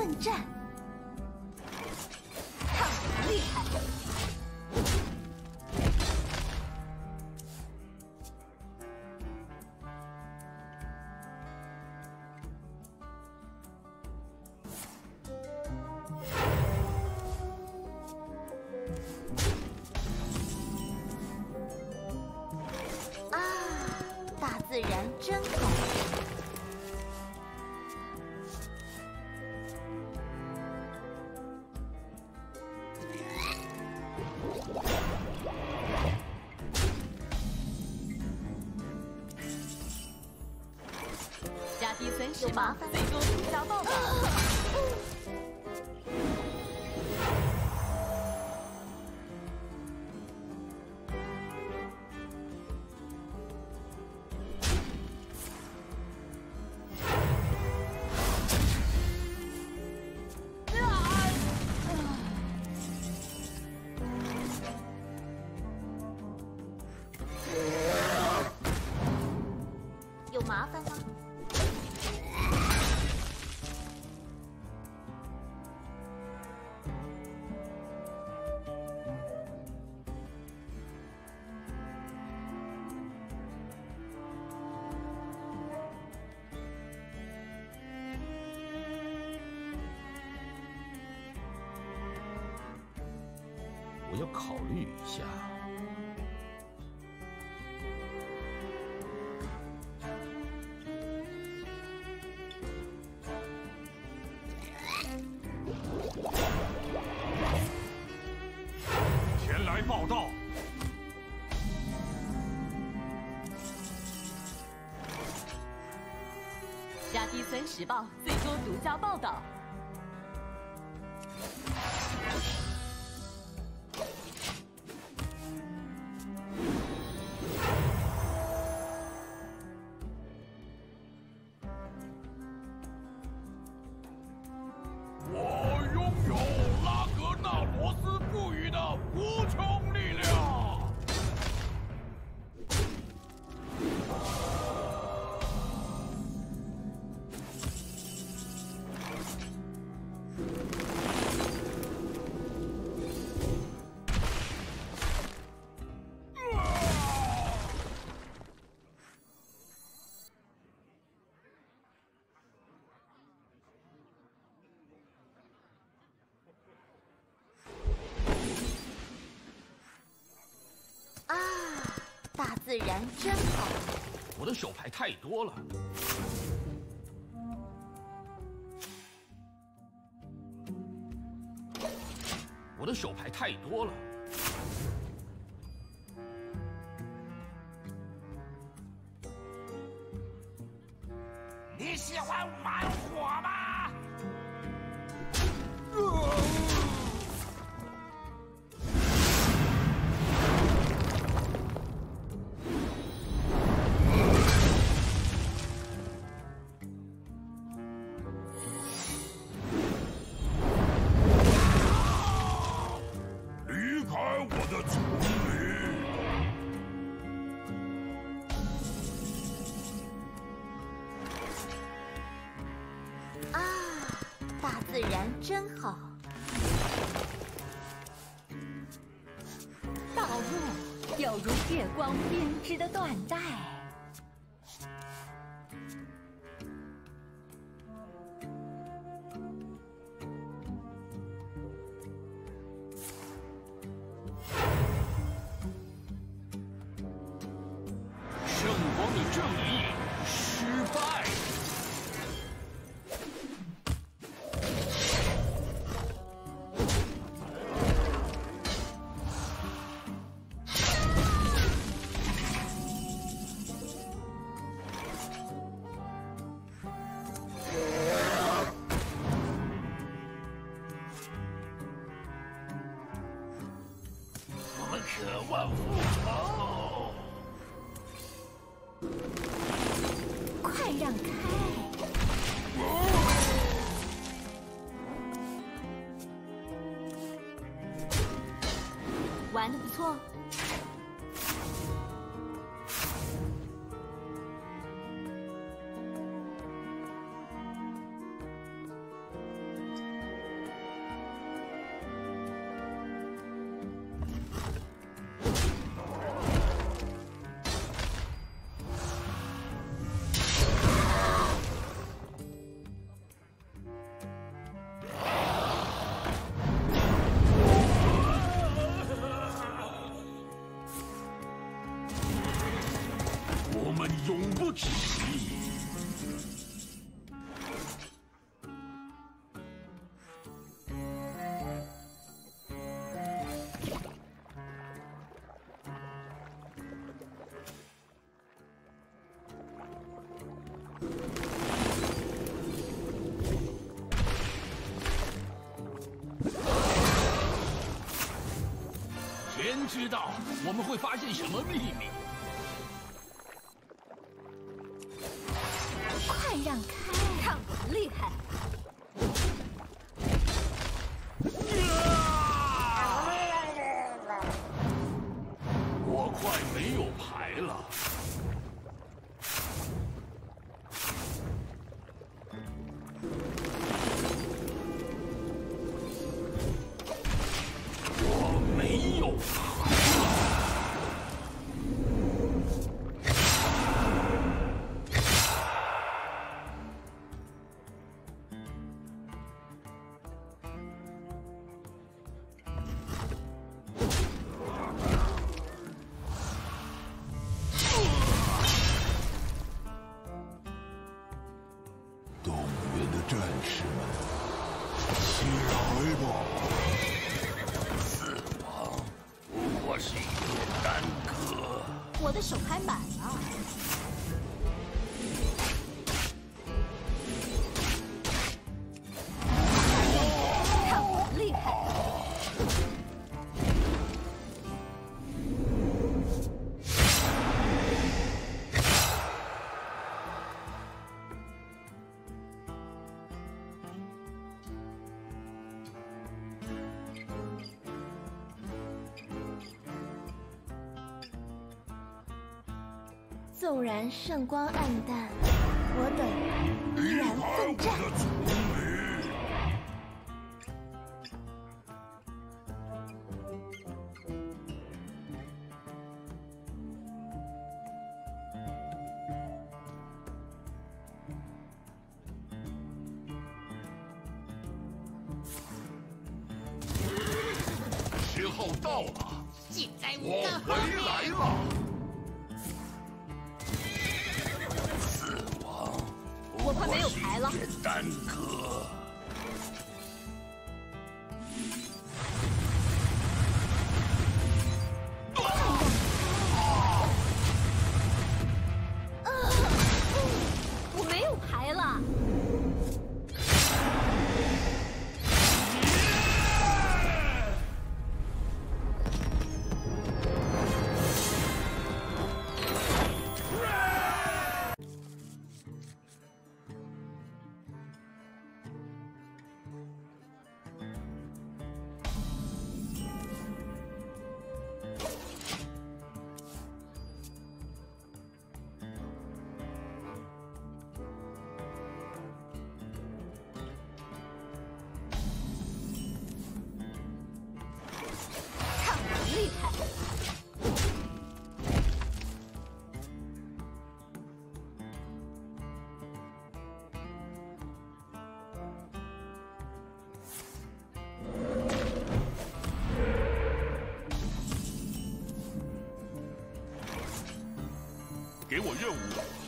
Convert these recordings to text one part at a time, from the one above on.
奋战，看我的厉害！啊，大自然真好。 加迪森是麻烦，最多独家报道。 有麻烦吗？ 我要考虑一下。前来报道。 加迪森时报最多独家报道。 我拥有拉格纳罗斯赋予的无穷力量。 大自然真好。 我的手牌太多了。我的手牌太多了。你喜欢玩火吗？ 大自然真好。 道路有如月光编织的缎带。 圣光的正义失败。 我们渴望复仇。 快让开！玩得不错。 天知道我们会发现什么秘密。 快让开！ 看我厉害！ 我快没有牌了。我没有牌。 动物园的战士们，起来吧！ 死亡不过是一个耽搁。 我的手牌满了。 看我厉害！ 纵然圣光暗淡，我等依然奋战。 的祖灵， 时候到了， 尽在我回来了。死亡， 我快没有牌了。 耽搁。 我没有牌了。看我厉害！ 给我任务。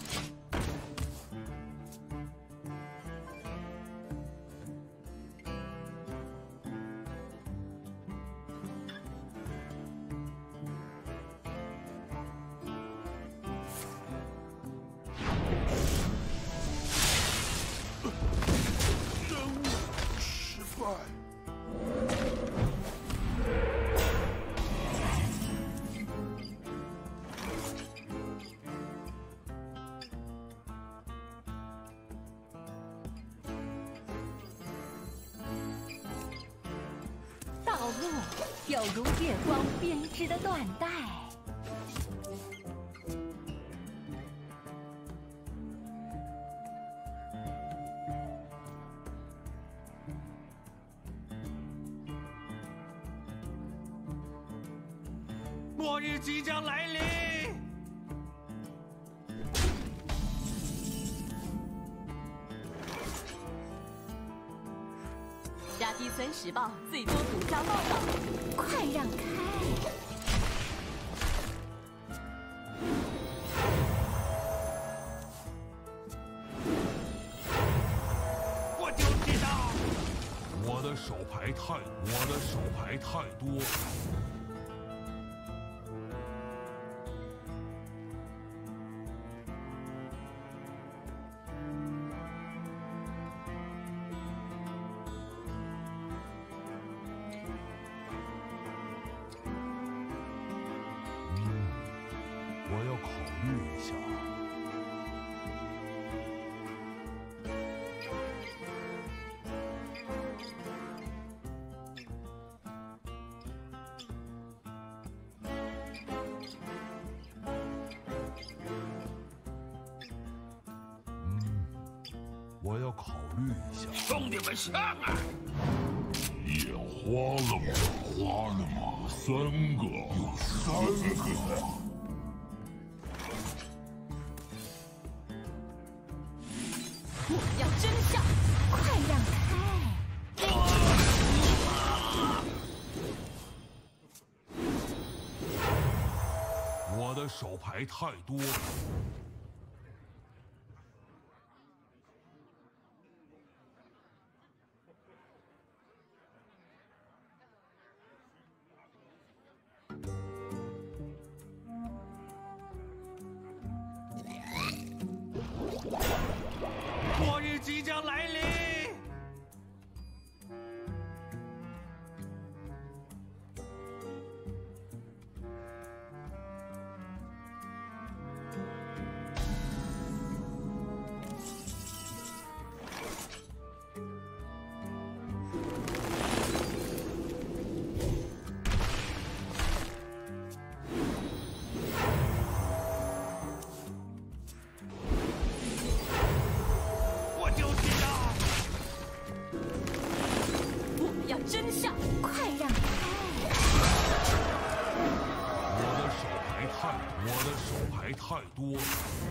任务失败。 道路有如月光编织的缎带。 末日即将来临。 加迪森时报最多独家报道。 快让开！ 我就知道。 我的手牌太多。 下。我要考虑一下。 兄弟们上来！ 也花了吗？花了吗？3个，有3个。 我要真相！ 快让开！ 我的手牌太多了。 末日即将来临！ 真相！ 快让开！ 我的手牌太多了。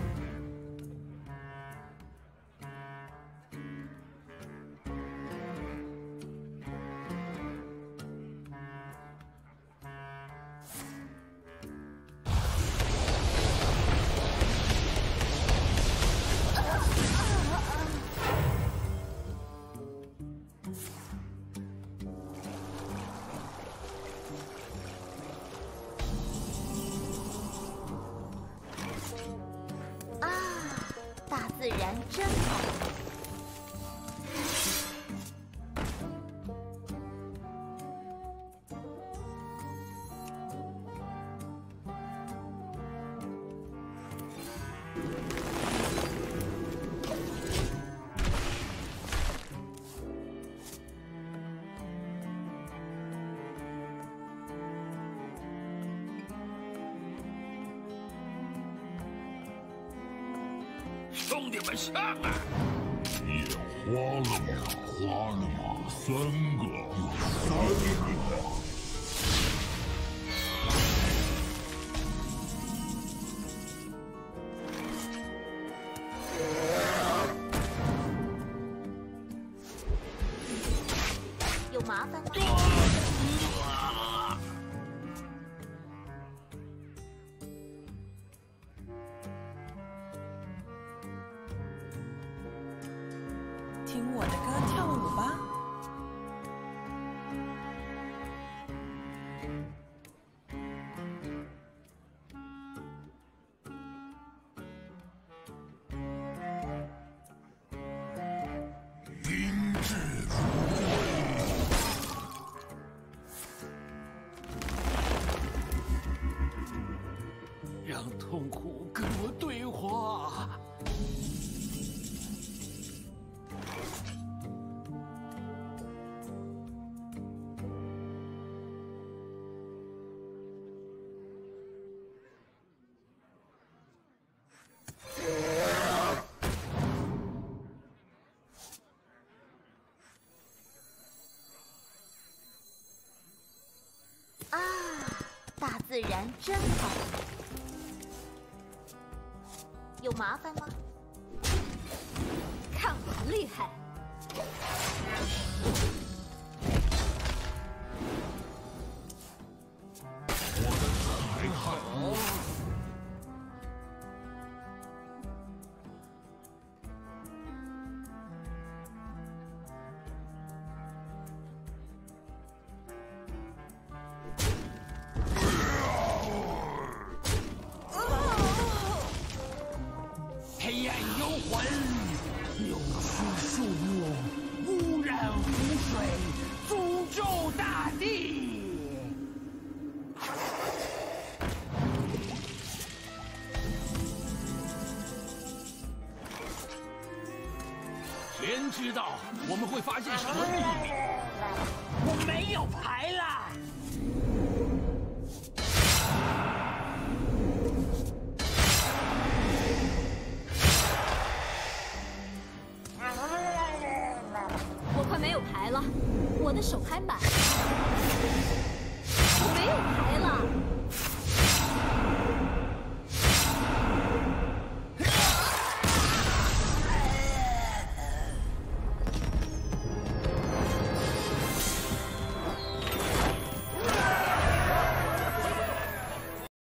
大自然真好。 兄弟们上来！ 也花了吗？花了吗？3个，有3个。 有麻烦吗？ 听我的歌跳舞吧。 宾至让痛苦跟我对话。 大自然真好。有麻烦吗？ 看我厉害！ 我的手牌太多。 黑暗幽魂，扭曲树木，污染湖水，诅咒大地。 发现什么秘密？我没有牌啦！ 我快没有牌了，我的手还满。